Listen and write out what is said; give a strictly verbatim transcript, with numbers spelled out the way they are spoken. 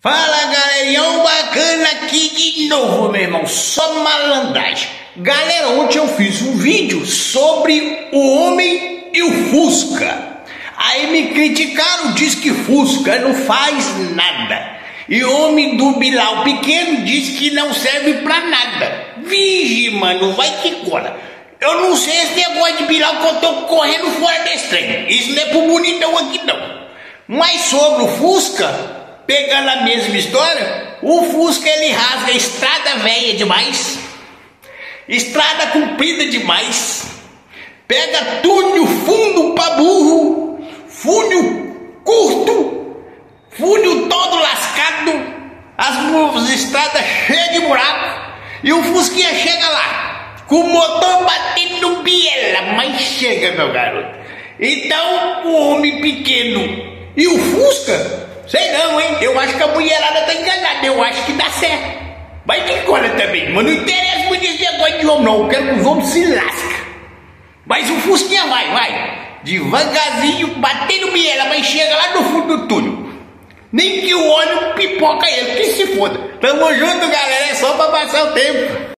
Fala, galerinhão bacana aqui de novo, meu irmão, só malandragem. Galera, ontem eu fiz um vídeo sobre o homem e o Fusca. Aí me criticaram, diz que Fusca não faz nada. E o homem do Bilal pequeno diz que não serve pra nada. Vige, mano, vai que cola. Eu não sei esse negócio de Bilal que eu tô correndo fora desse trem. Isso não é pro bonitão aqui não. Mas sobre o Fusca, pegando a mesma história, o Fusca ele rasga estrada velha demais, estrada comprida demais, pega túnel fundo pra burro, funil curto, funil todo lascado, as estradas cheias de buraco, e o Fusquinha chega lá, com o motor batendo no biela, mas chega, meu garoto. Então o homem pequeno e o Fusca, sei não, hein? Eu acho que a mulherada tá enganada. Eu acho que dá certo. Mas que cola também, mas não interessa muito esse negócio de homem, não. Eu quero que os homens se lasquem. Mas o Fusquinha vai, vai. Devagarzinho, batendo biela, mas chega lá no fundo do túnel. Nem que o óleo pipoca ele, que se foda. Tamo junto, galera. É só pra passar o tempo.